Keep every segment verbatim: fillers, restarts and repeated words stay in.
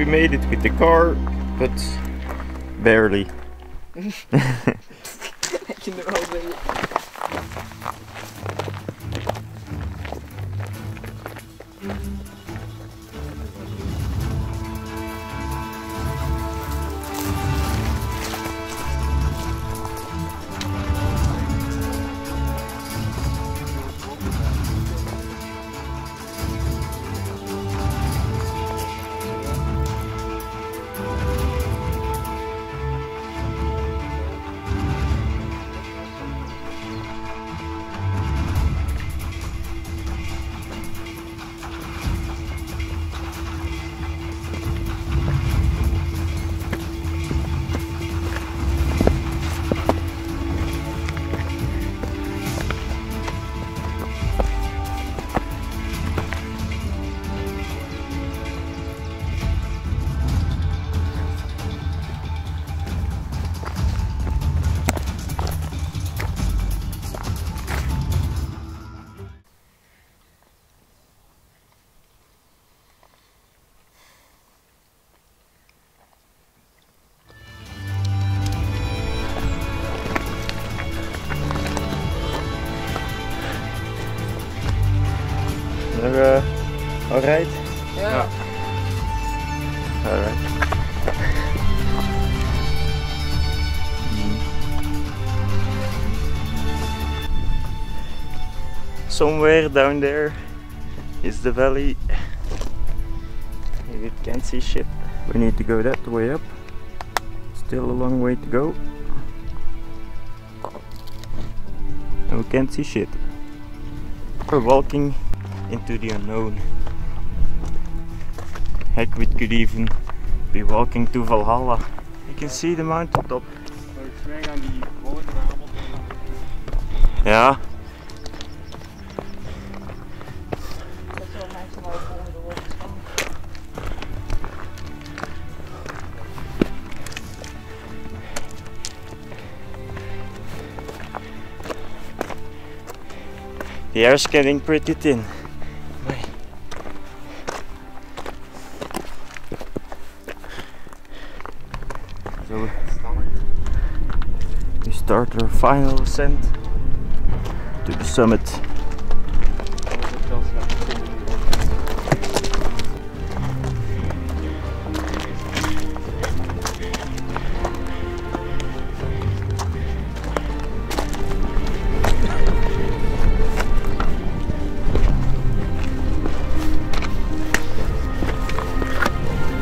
we made it with the car, but barely. Ik kan er wel zeggen. Uh, alright? Ja. Ja. Alright. Mm. Somewhere down there is the valley. You can't see shit. We need to go that way up. Still a long way to go. And we can't see shit. We're walking into the unknown. Heck, we could even be walking to Valhalla. You can see the mountaintop. Ja. The air's getting pretty thin. So we start our final ascent to the summit.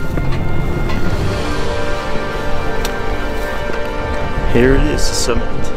Here it is, the summit.